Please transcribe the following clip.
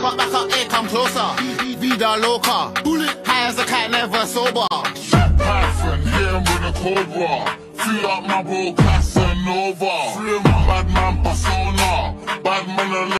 back up, here, come closer. Vida loca, high as a cat, never sober. Python, here I'm with a cobra. Fill up my bro Casanova.